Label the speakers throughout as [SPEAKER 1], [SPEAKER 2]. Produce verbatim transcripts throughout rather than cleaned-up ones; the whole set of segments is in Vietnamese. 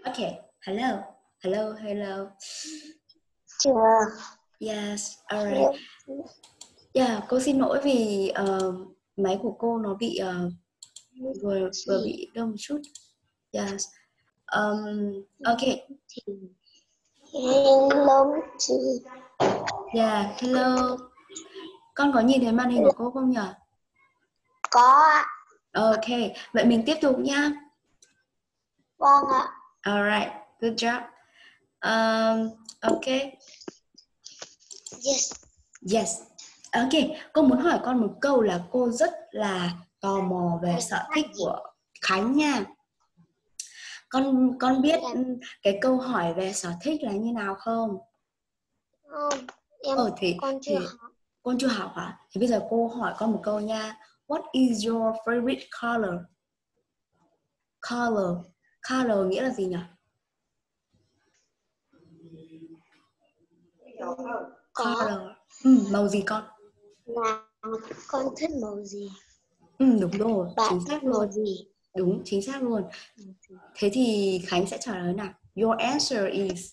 [SPEAKER 1] Okay, hello, hello, hello.
[SPEAKER 2] Chưa.
[SPEAKER 1] Yes, alright. Yeah, cô xin lỗi vì uh, máy của cô nó bị uh, vừa vừa bị đông một chút. Yes. Um, okay.
[SPEAKER 2] Hello chị.
[SPEAKER 1] Yeah, hello. Con có nhìn thấy màn hình của cô không nhỉ?
[SPEAKER 2] Có.
[SPEAKER 1] Ok, vậy mình tiếp tục nhá.
[SPEAKER 2] Vâng ạ.
[SPEAKER 1] Alright, good job. Um, okay.
[SPEAKER 2] Yes.
[SPEAKER 1] Yes. Ok, cô muốn hỏi con một câu là cô rất là tò mò về sở thích của Khánh nha. Con con biết cái câu hỏi về sở thích là như nào không?
[SPEAKER 2] Không, em
[SPEAKER 1] Ờ thì
[SPEAKER 2] con chưa
[SPEAKER 1] thì
[SPEAKER 2] học.
[SPEAKER 1] con chưa học hả? Thì bây giờ cô hỏi con một câu nha. What is your favorite color? Color, color nghĩa là gì nhỉ? Color. Ừ, màu gì con?
[SPEAKER 2] Là con thích màu gì?
[SPEAKER 1] Ừ, đúng rồi,
[SPEAKER 2] Bạn
[SPEAKER 1] chính
[SPEAKER 2] thích
[SPEAKER 1] xác
[SPEAKER 2] màu
[SPEAKER 1] luôn.
[SPEAKER 2] gì?
[SPEAKER 1] Đúng, chính xác luôn. Thế thì Khánh sẽ trả lời nào. Your answer is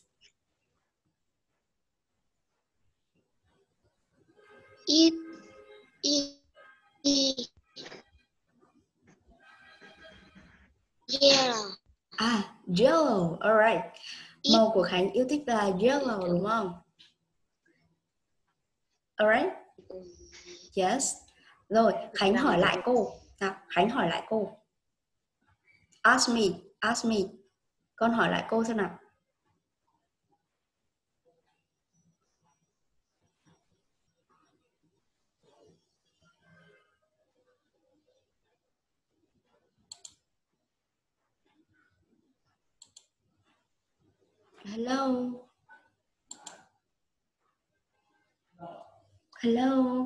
[SPEAKER 2] It, it, it. Yeah.
[SPEAKER 1] à, yellow. Alright. Màu của Khánh yêu thích là yellow đúng không? Alright. Yes. Rồi, Khánh hỏi lại cô. Nào, Khánh hỏi lại cô. Ask me, ask me. Con hỏi lại cô xem nào. Hello. Hello.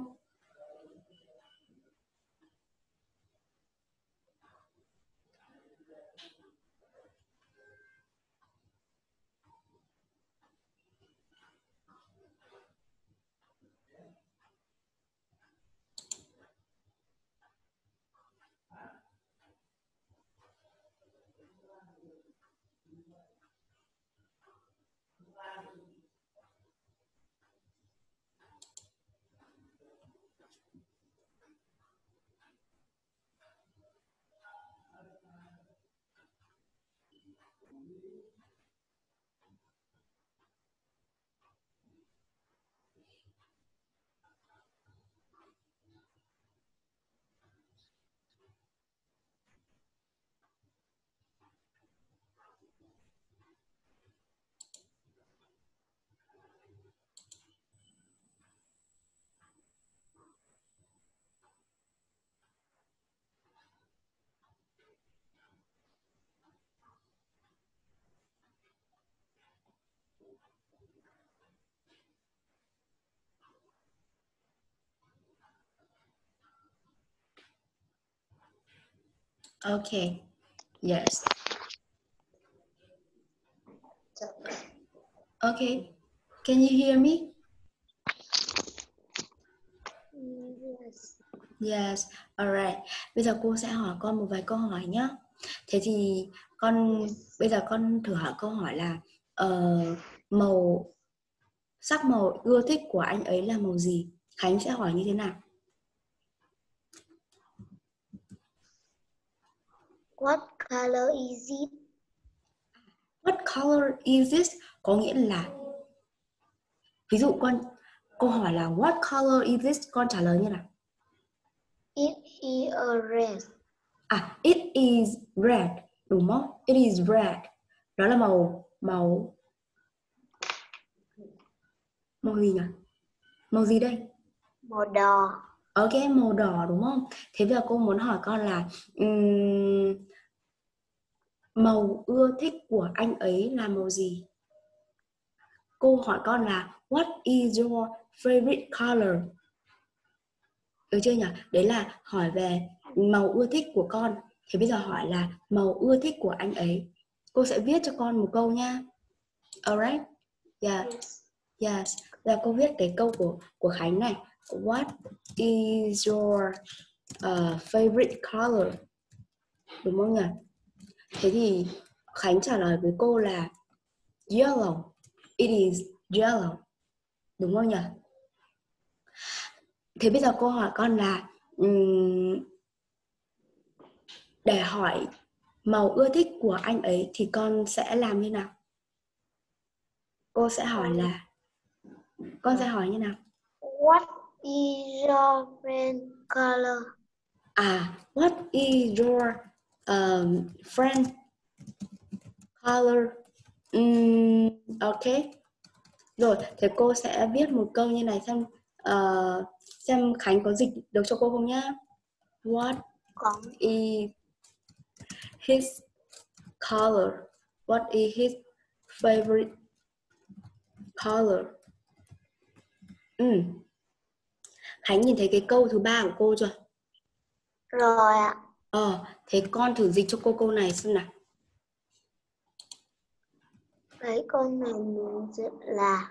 [SPEAKER 1] Okay. Yes. Okay. Can you hear me?
[SPEAKER 2] Yes.
[SPEAKER 1] Yes. Alright. Bây giờ cô sẽ hỏi con một vài câu hỏi nhé. Thế thì con bây giờ con thử hỏi câu hỏi là uh, màu sắc màu ưa thích của anh ấy là màu gì? Khánh sẽ hỏi như thế nào?
[SPEAKER 2] What color is it?
[SPEAKER 1] What color is this? Có nghĩa là ví dụ con câu hỏi là what color is this? Con trả lời như nào?
[SPEAKER 2] It is a red.
[SPEAKER 1] À, it is red, đúng không? It is red. Đó là màu màu màu gì nhỉ? Màu gì đây?
[SPEAKER 2] Màu đỏ.
[SPEAKER 1] Ok, màu đỏ đúng không? Thế bây giờ cô muốn hỏi con là um, màu ưa thích của anh ấy là màu gì? Cô hỏi con là what is your favorite color? Được chưa nhỉ? Đấy là hỏi về màu ưa thích của con. Thì bây giờ hỏi là màu ưa thích của anh ấy. Cô sẽ viết cho con một câu nha. Alright? Yeah. Yes. Là cô viết cái câu của của Khánh này. What is your uh, favorite color? Đúng không nhỉ? Thế thì Khánh trả lời với cô là yellow. It is yellow. Đúng không nhỉ? Thế bây giờ cô hỏi con là um, để hỏi màu ưa thích của anh ấy thì con sẽ làm như nào? Cô sẽ hỏi là con sẽ hỏi như nào?
[SPEAKER 2] What is your friend color?
[SPEAKER 1] À, what is your um, friend color? Um, ok. Rồi, thế cô sẽ viết một câu như này xem uh, xem Khánh có dịch được cho cô không nhá. What
[SPEAKER 2] Có.
[SPEAKER 1] is his color? What is his favorite color? Ừ. Khánh nhìn thấy cái câu thứ ba của cô chưa?
[SPEAKER 2] Rồi ạ.
[SPEAKER 1] Ờ, thế con thử dịch cho cô câu này xem nào.
[SPEAKER 2] Cái câu này mình dịch là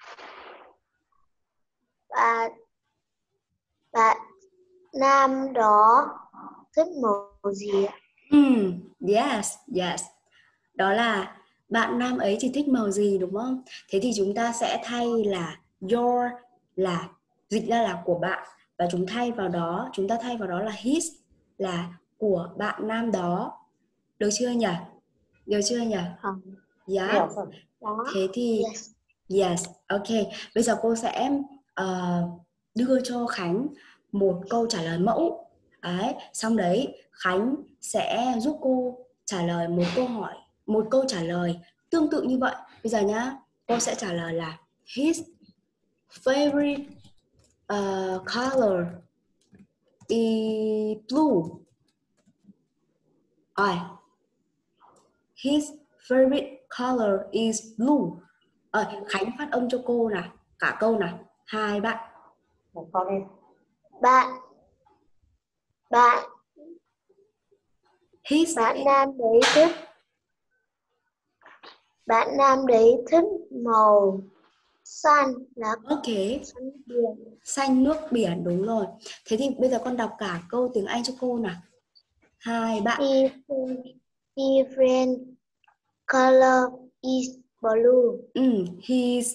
[SPEAKER 2] bạn bạn nam đó thích màu gì ạ?
[SPEAKER 1] Hmm, yes, yes. Đó là bạn nam ấy thì thích màu gì đúng không? Thế thì chúng ta sẽ thay là your là dịch ra là của bạn và chúng thay vào đó, chúng ta thay vào đó là his là của bạn nam đó. Được chưa nhỉ? Được chưa nhỉ?
[SPEAKER 2] Không.
[SPEAKER 1] Yeah.
[SPEAKER 2] Đó.
[SPEAKER 1] Thế thì
[SPEAKER 2] Yes.
[SPEAKER 1] yes, ok. Bây giờ cô sẽ uh, đưa cho Khánh một câu trả lời mẫu. Đấy, xong đấy Khánh sẽ giúp cô trả lời một câu hỏi, một câu trả lời tương tự như vậy. Bây giờ nhá, cô sẽ trả lời là his favorite uh, color is blue. Rồi, his favorite color is blue. Ờ, Khánh phát âm cho cô nào, cả câu nào, hai bạn.
[SPEAKER 3] Một con đi.
[SPEAKER 2] Bạn bạn
[SPEAKER 1] His
[SPEAKER 2] bạn nam đấy thích bạn nam đấy thích màu xanh là
[SPEAKER 1] ok,
[SPEAKER 2] xanh biển.
[SPEAKER 1] xanh nước biển, đúng rồi. Thế thì bây giờ con đọc cả câu tiếng Anh cho cô nào. Hai bạn.
[SPEAKER 2] Different color is blue.
[SPEAKER 1] Ừ, his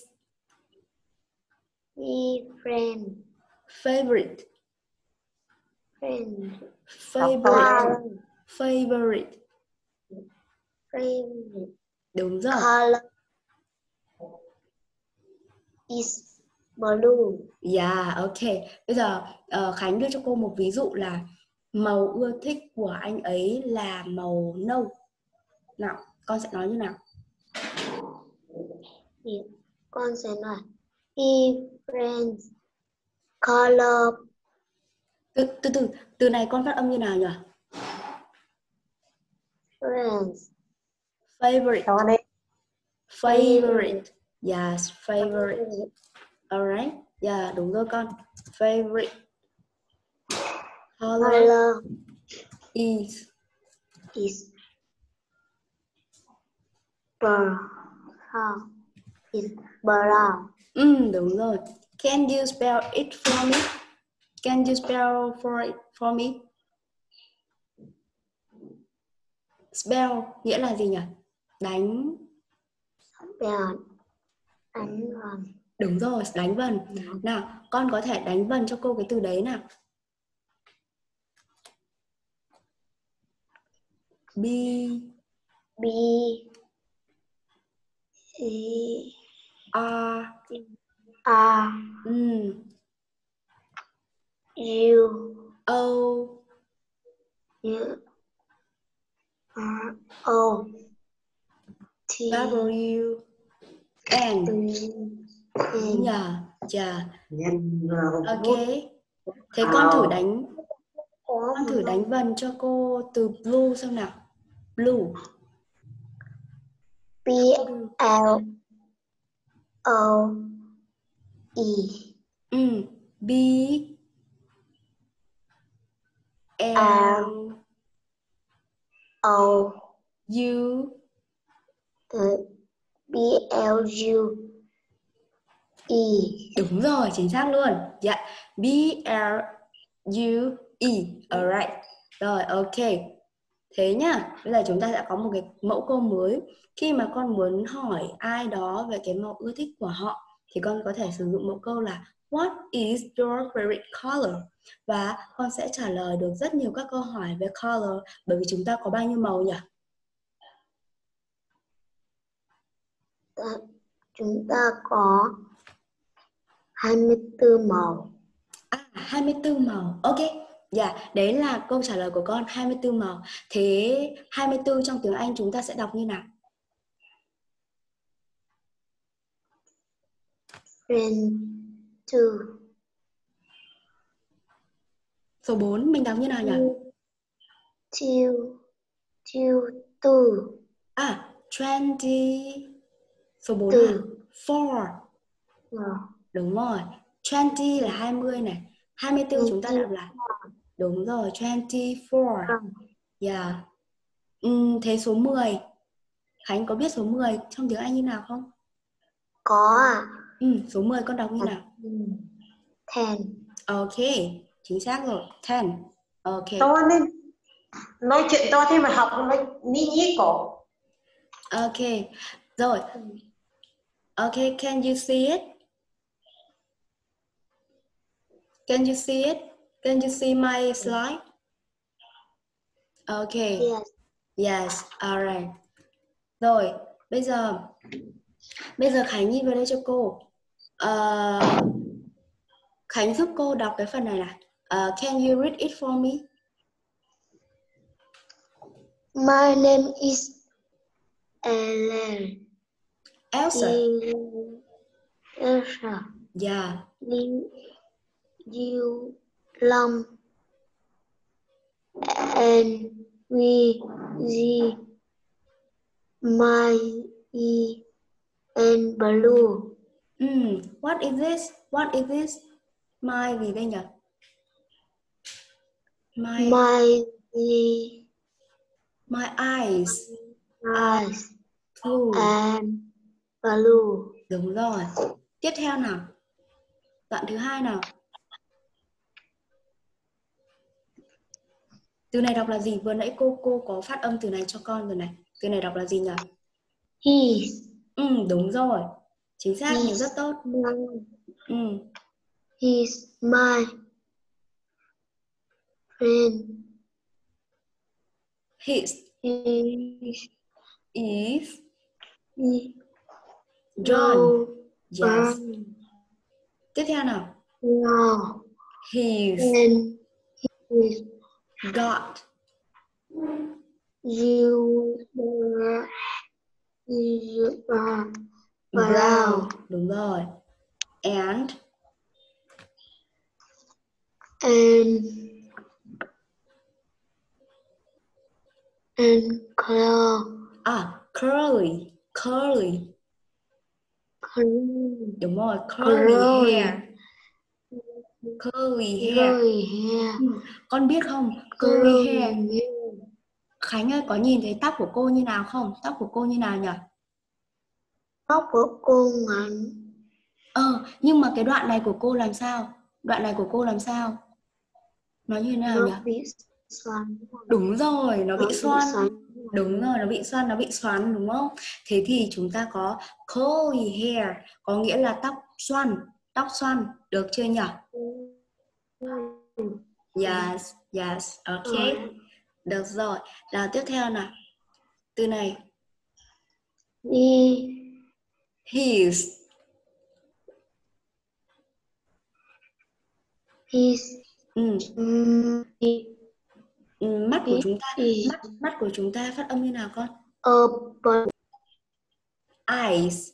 [SPEAKER 2] Different
[SPEAKER 1] favorite
[SPEAKER 2] friend
[SPEAKER 1] favorite
[SPEAKER 2] color
[SPEAKER 1] favorite.
[SPEAKER 2] favorite
[SPEAKER 1] Đúng rồi.
[SPEAKER 2] color is blue.
[SPEAKER 1] Yeah, ok. Bây giờ uh, Khánh đưa cho cô một ví dụ là màu ưa thích của anh ấy là màu nâu. Nào, con sẽ nói như nào?
[SPEAKER 2] Thì con sẽ nói different color.
[SPEAKER 1] Từ từ từ, từ này con phát âm như nào nhỉ?
[SPEAKER 2] Friends.
[SPEAKER 1] Favorite.
[SPEAKER 3] Con đi.
[SPEAKER 1] Favorite. Yes, favorite. Alright. Yeah, đúng rồi con. Favorite color
[SPEAKER 2] Color
[SPEAKER 1] is
[SPEAKER 2] is brown. Is brown.
[SPEAKER 1] Ừ, đúng rồi. Can you spell it for me? Can you spell for it for me? Spell nghĩa là gì nhỉ? Đánh.
[SPEAKER 2] Spell đánh vần.
[SPEAKER 1] Đúng rồi, đánh vần. Nào, con có thể đánh vần cho cô cái từ đấy nào. B.
[SPEAKER 2] B. E.
[SPEAKER 1] R.
[SPEAKER 2] R.
[SPEAKER 1] Ừ.
[SPEAKER 2] U.
[SPEAKER 1] O.
[SPEAKER 2] U. R. O. T.
[SPEAKER 1] W. N.
[SPEAKER 2] N.
[SPEAKER 1] Nhờ, chờ.
[SPEAKER 3] Nhân vào
[SPEAKER 1] Ok.
[SPEAKER 3] bút.
[SPEAKER 1] Thế con thử
[SPEAKER 3] Nào.
[SPEAKER 1] đánh
[SPEAKER 2] Có
[SPEAKER 1] con thử đánh vần cho cô từ blue xem nào. Blue.
[SPEAKER 2] B. L. O. E.
[SPEAKER 1] Ừ. B.
[SPEAKER 2] R.
[SPEAKER 1] L.
[SPEAKER 2] O.
[SPEAKER 1] U.
[SPEAKER 2] B. L. U. E.
[SPEAKER 1] Đúng rồi, chính xác luôn. Dạ. B L U E. Alright. Rồi, ok. Thế nhá, bây giờ chúng ta sẽ có một cái mẫu câu mới. Khi mà con muốn hỏi ai đó về cái màu ưa thích của họ thì con có thể sử dụng mẫu câu là What is your favorite color? Và con sẽ trả lời được rất nhiều các câu hỏi về color, bởi vì chúng ta có bao nhiêu màu nhỉ?
[SPEAKER 2] Ta, chúng ta có hai mươi tư màu.
[SPEAKER 1] À, hai mươi tư màu. Ok. Dạ, yeah, đấy là câu trả lời của con, hai mươi tư màu. Thế hai mươi tư trong tiếng Anh chúng ta sẽ đọc như nào?
[SPEAKER 2] twenty-two.
[SPEAKER 1] Số bốn mình đọc như nào nhỉ?
[SPEAKER 2] Two. Two. Two.
[SPEAKER 1] À, twenty. Số bốn
[SPEAKER 2] Two.
[SPEAKER 1] là four.
[SPEAKER 2] Wow.
[SPEAKER 1] Đúng rồi. twenty là hai mươi này. hai mươi tư chúng ta đọc là đúng rồi, twenty-four. Yeah. Uhm, thế số mười. Khánh có biết số mười trong tiếng Anh như nào không?
[SPEAKER 2] Có à?
[SPEAKER 1] Ừ, số mười con đọc như nào?
[SPEAKER 2] Ten.
[SPEAKER 1] Ok, chính xác rồi. ten. Ok.
[SPEAKER 3] To lên. Nói chuyện to thế mà học nó ní nhí cổ.
[SPEAKER 1] Ok. Rồi. Ok, can you see it? Can you see it? Can you see my slide? Ok.
[SPEAKER 2] Yes.
[SPEAKER 1] Yes, alright. Rồi, bây giờ bây giờ Khánh nhìn vào đây cho cô. Uh, Khánh giúp cô đọc cái phần này này. Uh, can you read it for me?
[SPEAKER 2] My name is Ellen.
[SPEAKER 1] Elsa.
[SPEAKER 2] Elsa.
[SPEAKER 1] Yeah.
[SPEAKER 2] You Long and we the my e and blue.
[SPEAKER 1] Mm, what is this? What is this? My gì đây nhỉ? My
[SPEAKER 2] My the
[SPEAKER 1] my eyes
[SPEAKER 2] eyes
[SPEAKER 1] blue.
[SPEAKER 2] and blue.
[SPEAKER 1] Đúng rồi. Tiếp theo nào. Đoạn thứ hai nào. Từ này đọc là gì? Vừa nãy cô cô có phát âm từ này cho con rồi này. Từ này đọc là gì nhỉ?
[SPEAKER 2] His.
[SPEAKER 1] Ừ, đúng rồi. Chính xác, nhiều rất tốt. Ừ.
[SPEAKER 2] He's my friend.
[SPEAKER 1] His
[SPEAKER 2] Is
[SPEAKER 1] is John.
[SPEAKER 2] John.
[SPEAKER 1] Yes. Tiếp theo nào.
[SPEAKER 2] No.
[SPEAKER 1] He's
[SPEAKER 2] And he's
[SPEAKER 1] got.
[SPEAKER 2] You you are
[SPEAKER 1] Brown. Đúng rồi. And
[SPEAKER 2] and and color.
[SPEAKER 1] à, curly. Curly.
[SPEAKER 2] Curly.
[SPEAKER 1] Đúng rồi. Curly,
[SPEAKER 2] Curly
[SPEAKER 1] hair. Curly hair.
[SPEAKER 2] Curly hair.
[SPEAKER 1] Ừ. Con biết không? Curly,
[SPEAKER 2] Curly
[SPEAKER 1] hair.
[SPEAKER 2] hair.
[SPEAKER 1] Khánh ơi, có nhìn thấy tóc của cô như nào không? Tóc của cô như nào nhỉ?
[SPEAKER 2] Tóc của cô ngắn.
[SPEAKER 1] Ờ, nhưng mà cái đoạn này của cô làm sao? Đoạn này của cô làm sao? Nó như thế nào
[SPEAKER 2] Nó
[SPEAKER 1] nhỉ?
[SPEAKER 2] bị xoắn.
[SPEAKER 1] Đúng rồi, nó bị
[SPEAKER 2] Nó bị
[SPEAKER 1] xoăn.
[SPEAKER 2] xoắn.
[SPEAKER 1] Đúng rồi, nó bị xoăn, nó bị xoắn đúng không? Thế thì chúng ta có curly hair, có nghĩa là tóc xoăn, tóc xoăn, được chưa nhỉ? Yes, yes, ok. Được rồi, nào tiếp theo nào. Từ này.
[SPEAKER 2] Đi.
[SPEAKER 1] His.
[SPEAKER 2] His.
[SPEAKER 1] Ừ.
[SPEAKER 2] Um,
[SPEAKER 1] Ừ, mắt của chúng ta,
[SPEAKER 2] is
[SPEAKER 1] mắt, mắt của chúng ta phát âm như nào con?
[SPEAKER 2] open.
[SPEAKER 1] Eyes.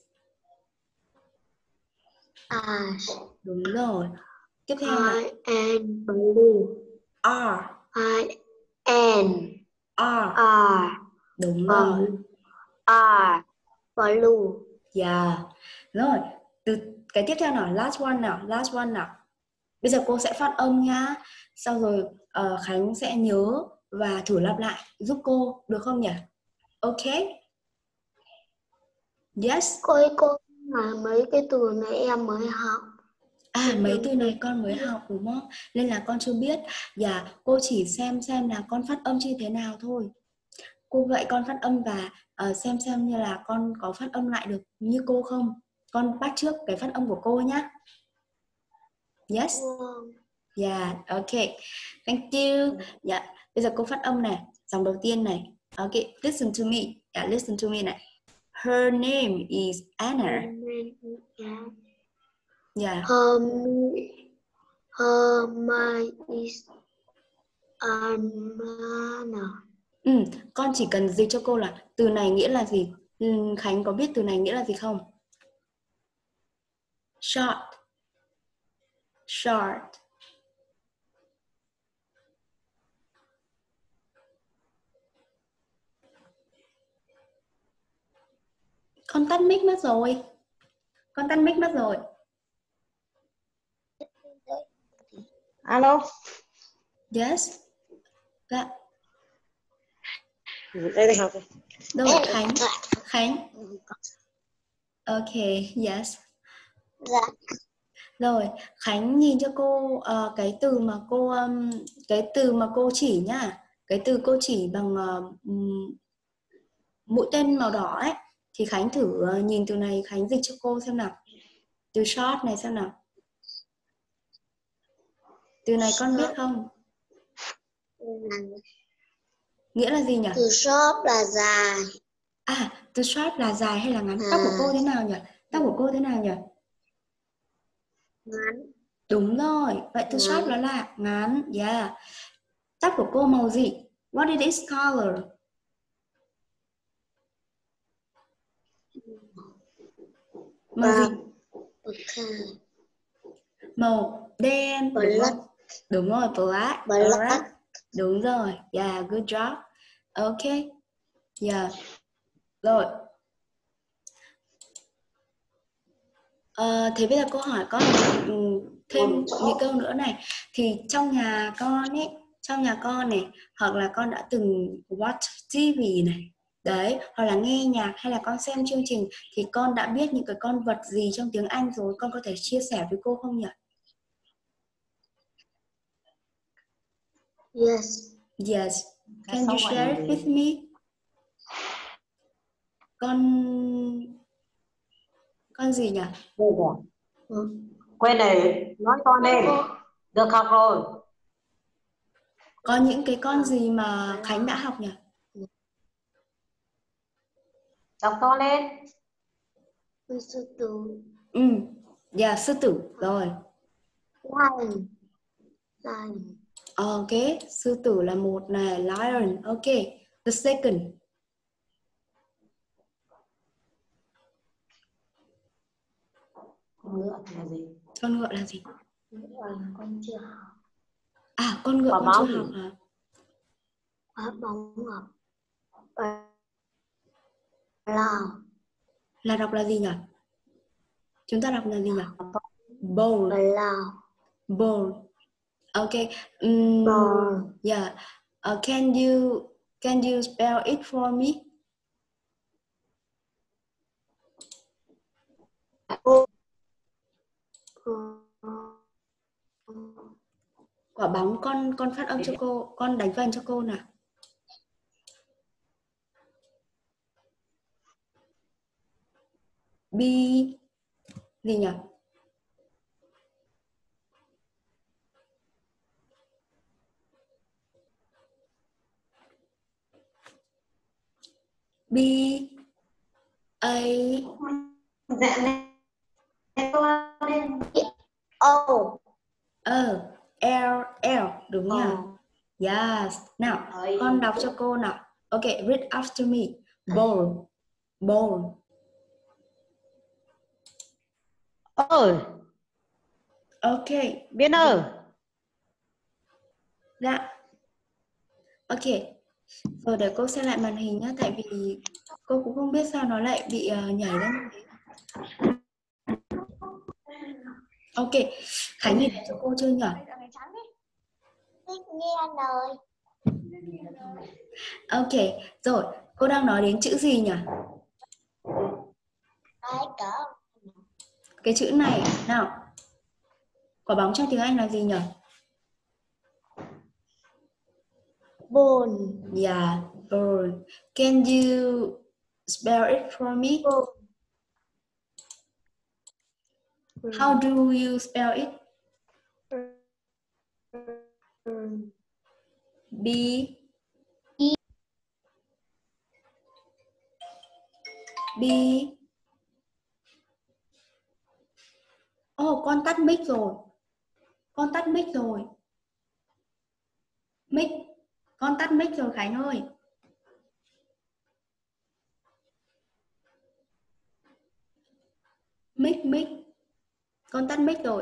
[SPEAKER 2] Eyes.
[SPEAKER 1] Đúng rồi. Tiếp theo nào.
[SPEAKER 2] I and blue.
[SPEAKER 1] R.
[SPEAKER 2] I and
[SPEAKER 1] R.
[SPEAKER 2] R.
[SPEAKER 1] Đúng rồi.
[SPEAKER 2] R. Blue.
[SPEAKER 1] Yeah. Rồi, từ cái tiếp theo nào, last one nào, last one nào. Bây giờ cô sẽ phát âm nhá. Sau rồi uh, Khánh sẽ nhớ và thử lặp lại giúp cô, được không nhỉ? Ok. Yes.
[SPEAKER 2] Cô ơi, cô nói mấy cái từ này em mới học.
[SPEAKER 1] À, mấy từ này con mới học đúng không? Nên là con chưa biết. Dạ, cô chỉ xem xem là con phát âm như thế nào thôi. cô dạy con phát âm và uh, xem xem như là con có phát âm lại được như cô không. Con bắt chước cái phát âm của cô nhá. Yes.
[SPEAKER 2] Vâng.
[SPEAKER 1] Yeah, okay. Thank you. Yeah. Bây giờ cô phát âm này, dòng đầu tiên này. Okay, listen to me. Yeah, listen to me này. Her name is Anna. Yeah.
[SPEAKER 2] Her, her mind is Anna.
[SPEAKER 1] Ừ, con chỉ cần dịch cho cô là từ này nghĩa là gì? Ừ, Khánh có biết từ này nghĩa là gì không? Short. Short. Con tắt mic mất rồi. Con tắt mic mất rồi.
[SPEAKER 3] Alo.
[SPEAKER 1] Yes. Dạ.
[SPEAKER 3] Đây đây học.
[SPEAKER 1] Đâu Khánh? Khánh. Ok, yes.
[SPEAKER 2] Dạ.
[SPEAKER 1] Rồi, Khánh nhìn cho cô uh, cái từ mà cô um, cái từ mà cô chỉ nhá. Cái từ cô chỉ bằng uh, mũi tên màu đỏ ấy thì Khánh thử uh, nhìn từ này, Khánh dịch cho cô xem nào. Từ short này xem nào. Từ này con biết không? Nghĩa là gì nhỉ?
[SPEAKER 2] Từ short là dài.
[SPEAKER 1] À, từ short là dài hay là ngắn?
[SPEAKER 2] À.
[SPEAKER 1] Tóc của cô thế nào nhỉ? Tóc của cô thế nào nhỉ?
[SPEAKER 2] Ngắn.
[SPEAKER 1] Đúng rồi, vậy từ short đó là ngắn. Yeah. Tóc của cô màu gì? What is its color? Màu gì? Màu đen. Đúng
[SPEAKER 2] Black.
[SPEAKER 1] không? Đúng rồi, black.
[SPEAKER 2] Black.
[SPEAKER 1] Alright. Đúng rồi. Yeah, good job. Ok. Yeah. Rồi. Ờ, thế bây giờ cô hỏi con thêm những câu nữa này. Thì trong nhà con ấy, trong nhà con này, hoặc là con đã từng watch ti vi này, đấy, hoặc là nghe nhạc hay là con xem chương trình thì con đã biết những cái con vật gì trong tiếng Anh rồi, con có thể chia sẻ với cô không nhỉ?
[SPEAKER 2] Yes.
[SPEAKER 1] Yes. Can you share it with me? Con con gì nhỉ?
[SPEAKER 2] Ừ.
[SPEAKER 3] Quên này, nói con lên. Được học rồi.
[SPEAKER 1] Có những cái con gì mà Khánh đã học nhỉ?
[SPEAKER 3] Đọc to lên.
[SPEAKER 2] Sư tử.
[SPEAKER 1] Ừ. Yeah, sư tử. Rồi.
[SPEAKER 2] Lion. Lion.
[SPEAKER 1] Ok, sư tử là một này, lion. Ok, the second.
[SPEAKER 3] Con ngựa là gì?
[SPEAKER 1] Con ngựa là gì?
[SPEAKER 2] Con chưa học.
[SPEAKER 1] À, con ngựa
[SPEAKER 3] Quả
[SPEAKER 1] con
[SPEAKER 3] bóng.
[SPEAKER 1] chưa học hả?
[SPEAKER 2] Quả bóng học. Lào.
[SPEAKER 1] Là đọc là gì nhỉ? Chúng ta đọc là gì nhỉ? Bowl.
[SPEAKER 2] Lào.
[SPEAKER 1] Bowl. Ok. Um,
[SPEAKER 2] Bowl.
[SPEAKER 1] Yeah. Uh, can you can you spell it for me? Quả bóng con con phát âm cho cô, con đánh vần cho cô nào. B gì nhỉ? B A
[SPEAKER 3] Dạ lên.
[SPEAKER 2] O.
[SPEAKER 1] Ờ, L L đúng nhỉ? Yes. Nào,
[SPEAKER 3] Ơi.
[SPEAKER 1] con đọc cho cô nào. Ok, read after me. Bowl. Bowl.
[SPEAKER 3] Ơi.
[SPEAKER 1] Ok.
[SPEAKER 3] Biên ơi.
[SPEAKER 1] Dạ. Ok. Rồi để cô xem lại màn hình nhá, tại vì cô cũng không biết sao nó lại bị uh, nhảy ra như thế. Ok, Khánh nhìn thấy cho cô chưa nhỉ?
[SPEAKER 2] Nghe lời.
[SPEAKER 1] Ok, rồi, cô đang nói đến chữ gì nhỉ?
[SPEAKER 2] Cái cỡ.
[SPEAKER 1] Cái chữ này, nào. Quả bóng trong tiếng Anh là gì nhỉ?
[SPEAKER 2] Ball.
[SPEAKER 1] Yeah. Bird. Can you spell it for me? How do you spell it? B B. Oh, con tắt mic rồi. Con tắt mic rồi. Mic. Con tắt mic rồi Khánh ơi. Mic mic. Con tắt mic rồi.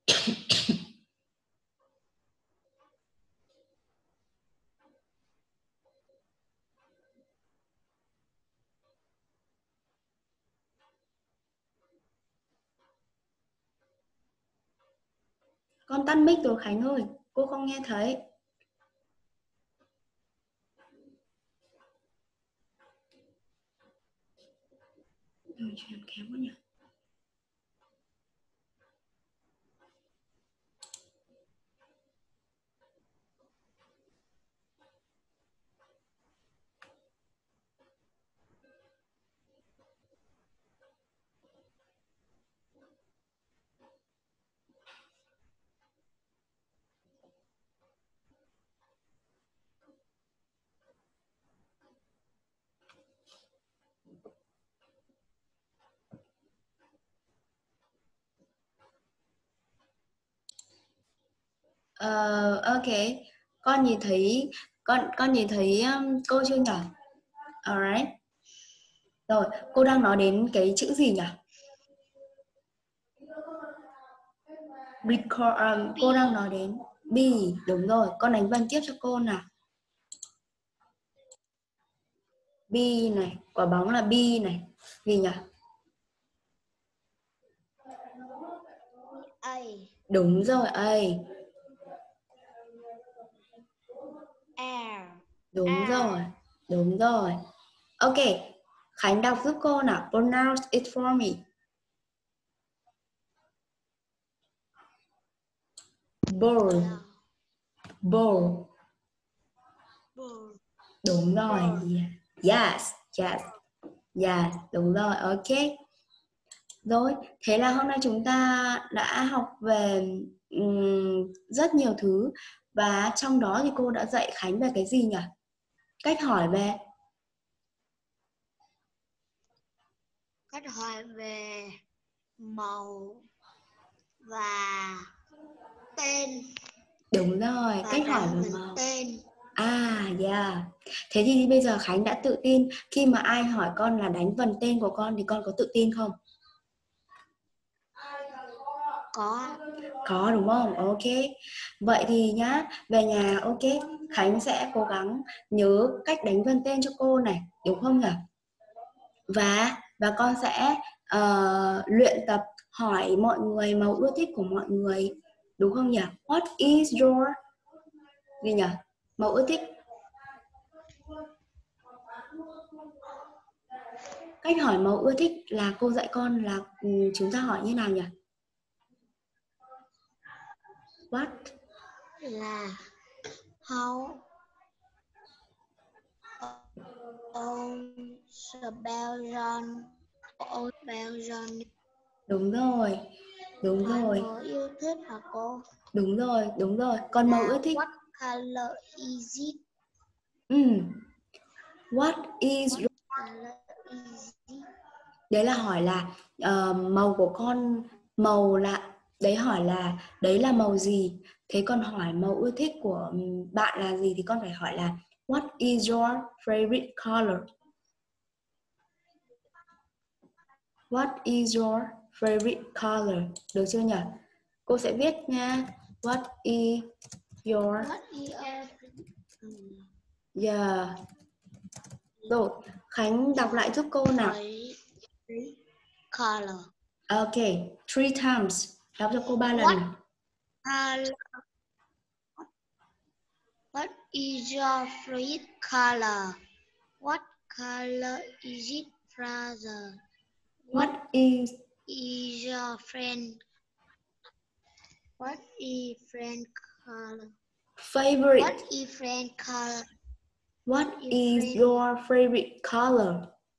[SPEAKER 1] Con tắt mic rồi Khánh ơi. Cô không nghe thấy. Ừ, chuyện kém quá nhỉ. Uh, ok, con nhìn thấy con con nhìn thấy um, cô chưa nhỉ? Alright. Rồi, cô đang nói đến cái chữ gì nhỉ? Record, um, cô đang nói đến B, đúng rồi. Con đánh vần tiếp cho cô nào. B này, quả bóng là B này. Gì nhỉ?
[SPEAKER 2] A.
[SPEAKER 1] Đúng rồi, A.
[SPEAKER 2] R.
[SPEAKER 1] Đúng
[SPEAKER 2] R.
[SPEAKER 1] rồi, đúng rồi. Ok, Khánh đọc giúp cô nào. Pronounce it for me. Ball. Ball.
[SPEAKER 2] Ball.
[SPEAKER 1] Đúng rồi. Yes, yes. Yes, đúng rồi, ok. Rồi, thế là hôm nay chúng ta đã học về um, rất nhiều thứ. Và trong đó thì cô đã dạy Khánh về cái gì nhỉ? Cách hỏi về
[SPEAKER 2] Cách hỏi về màu và tên.
[SPEAKER 1] Đúng rồi,
[SPEAKER 2] Và
[SPEAKER 1] cách hỏi
[SPEAKER 2] đánh
[SPEAKER 1] về
[SPEAKER 2] vần
[SPEAKER 1] màu.
[SPEAKER 2] tên.
[SPEAKER 1] À, yeah. Thế thì bây giờ Khánh đã tự tin. Khi mà ai hỏi con là đánh vần tên của con thì con có tự tin không?
[SPEAKER 2] Có.
[SPEAKER 1] Có đúng không? Ok. Vậy thì nhá, về nhà ok, Khánh sẽ cố gắng nhớ cách đánh vần tên cho cô này, đúng không nhỉ? Và và con sẽ uh, luyện tập hỏi mọi người màu ưa thích của mọi người, đúng không nhỉ? What is your gì nhỉ? Màu ưa thích. Cách hỏi màu ưa thích là cô dạy con là um, chúng ta hỏi như nào nhỉ? What?
[SPEAKER 2] Là how old Belgian old Belgian.
[SPEAKER 1] Đúng rồi, đúng
[SPEAKER 2] Hỏi
[SPEAKER 1] rồi,
[SPEAKER 2] màu yêu thích hả cô?
[SPEAKER 1] đúng rồi, đúng rồi. Còn màu
[SPEAKER 2] Là
[SPEAKER 1] ưa thích.
[SPEAKER 2] what color is it?
[SPEAKER 1] Ừ. What is
[SPEAKER 2] What
[SPEAKER 1] your...
[SPEAKER 2] color is it?
[SPEAKER 1] Đấy là hỏi là uh, màu của con, màu là đấy, hỏi là đấy là màu gì. Thế con hỏi màu ưa thích của bạn là gì thì con phải hỏi là what is your favorite color? What is your favorite color? Được chưa nhỉ? Cô sẽ viết nha. What is your...
[SPEAKER 2] What is your
[SPEAKER 1] Yeah. Rồi, Khánh đọc lại giúp cô nào.
[SPEAKER 2] color?
[SPEAKER 1] Ok, three times. Đọc cho cô ba lần.
[SPEAKER 2] What color? What is your favorite color? What color is it, brother?
[SPEAKER 1] What is
[SPEAKER 2] Is your friend? What is friend color?
[SPEAKER 1] favorite?
[SPEAKER 2] What is friend color?
[SPEAKER 1] What is your favorite color?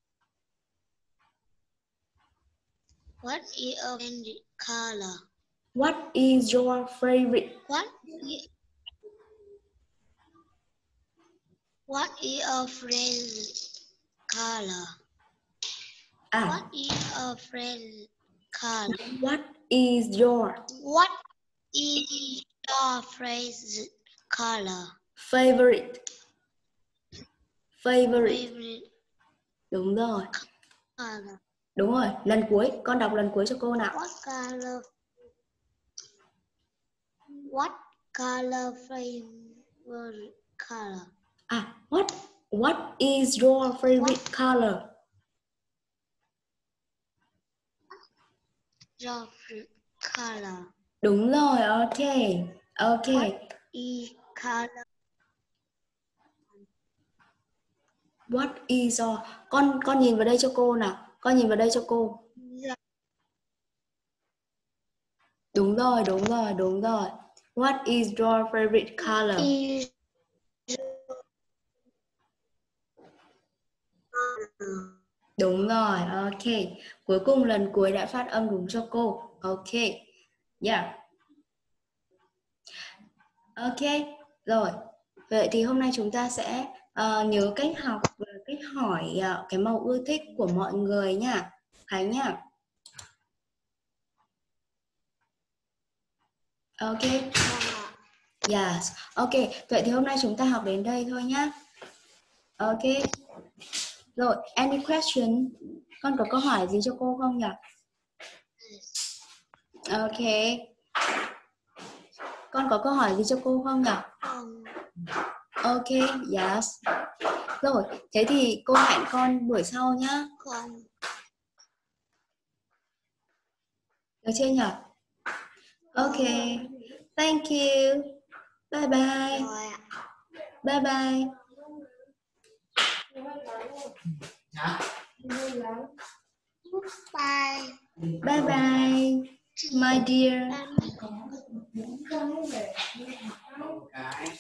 [SPEAKER 2] What is your favorite color?
[SPEAKER 1] What is your favorite?
[SPEAKER 2] What is, what is your favorite color?
[SPEAKER 1] À,
[SPEAKER 2] What is your favorite color?
[SPEAKER 1] what is your
[SPEAKER 2] What is your favorite color?
[SPEAKER 1] favorite? Favorite.
[SPEAKER 2] Favorite
[SPEAKER 1] Đúng rồi.
[SPEAKER 2] color.
[SPEAKER 1] Đúng rồi. Lần cuối, con đọc lần cuối cho cô nào.
[SPEAKER 2] What color? What color favorite color?
[SPEAKER 1] À, what what is your favorite color?
[SPEAKER 2] Your favorite color.
[SPEAKER 1] Đúng rồi, ok. Ok.
[SPEAKER 2] What is color?
[SPEAKER 1] What is your... Con con nhìn vào đây cho cô nào. Con nhìn vào đây cho cô. Đúng rồi, đúng rồi, đúng rồi. What is your favorite color?
[SPEAKER 2] Is
[SPEAKER 1] Đúng rồi, ok. Cuối cùng lần cuối đã phát âm đúng cho cô. Ok. Yeah. Ok. Rồi. Vậy thì hôm nay chúng ta sẽ uh, nhớ cách học và cách hỏi uh, cái màu ưa thích của mọi người nha. Khánh nha. Ok. Yes. Ok. Vậy thì hôm nay chúng ta học đến đây thôi nhá. Ok. Rồi, any question? Con có câu hỏi gì cho cô không nhỉ? Ok. Con có câu hỏi gì cho cô không nhỉ?
[SPEAKER 2] không.
[SPEAKER 1] Ok, yes. Rồi, thế thì cô hẹn con buổi sau nhá.
[SPEAKER 2] Không.
[SPEAKER 1] Được chưa nhỉ? Ok. Thank you. Bye bye.
[SPEAKER 2] Rồi ạ.
[SPEAKER 1] Bye bye.
[SPEAKER 2] Bye.
[SPEAKER 1] Bye bye. My dear.
[SPEAKER 2] Bye.